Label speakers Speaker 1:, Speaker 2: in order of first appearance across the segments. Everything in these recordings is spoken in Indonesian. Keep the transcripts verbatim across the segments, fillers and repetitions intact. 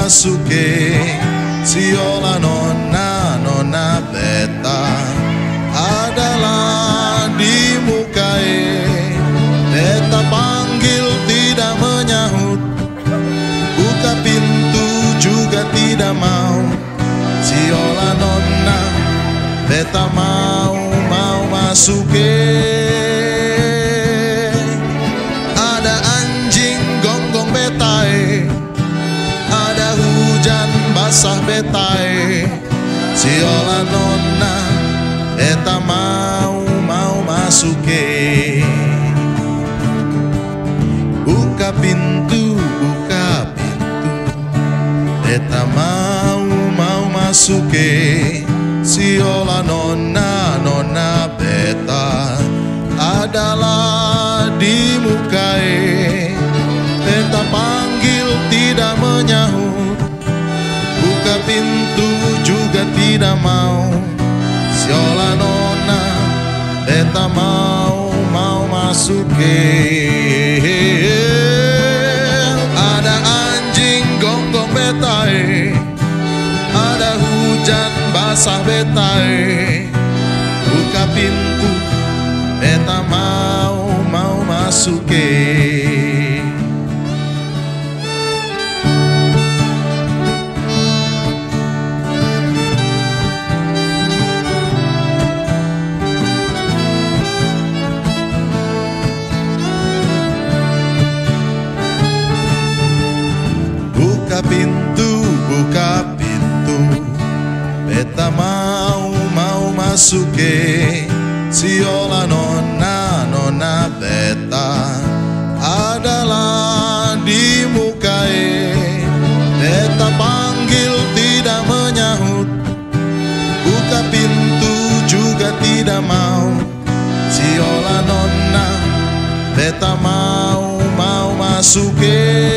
Speaker 1: masuke siola nona nona beta adalah di mukae. Beta panggil tidak menyahut, buka pintu juga tidak mau. Siola nona beta mau mau masuke. Ada anjing gonggong betae, ada hujan basah betae. Siola nona beta mau mau masuke. Buka pintu, buka pintu, beta mau mau masuke. Siola nona nona beta adalah di mukae. Beta panggil tidak menyahut, buka pintu juga tidak mau. Siola nona beta mau mau masuke. Ada anjing gonggong betae, ada hujan basah betae. Buka pintu beta mau mau masuke. Buka pintu, buka pintu, beta mau mau masuke. Siola nona nona beta adalah di mukae. Beta panggil tidak menyahut, buka pintu juga tidak mau. Siola nona beta mau mau masuke.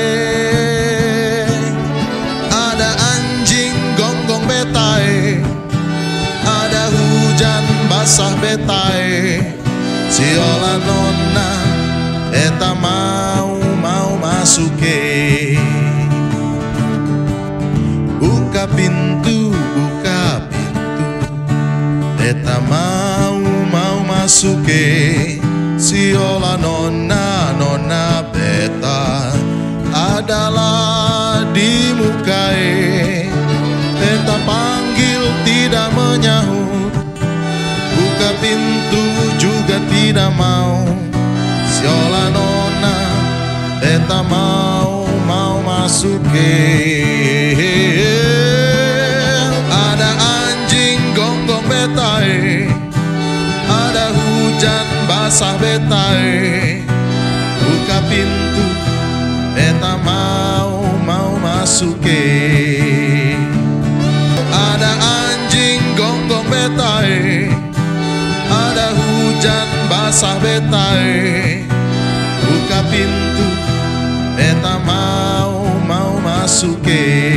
Speaker 1: Ada hujan basah betae. Siola nona beta mau mau masuke. Buka pintu, buka pintu, beta mau mau masuke. Siola nona nona beta adalah di mukae. Beta panggil tidak menyahut, buka pintu juga tidak mau. Siola nona beta mau mau masuke. Ada anjing gonggong betae, ada hujan basah betae. Buka pintu beta mau mau masuke. Ada anjing gonggong betae, ada hujan basah betae. Buka pintu beta mau mau masuke.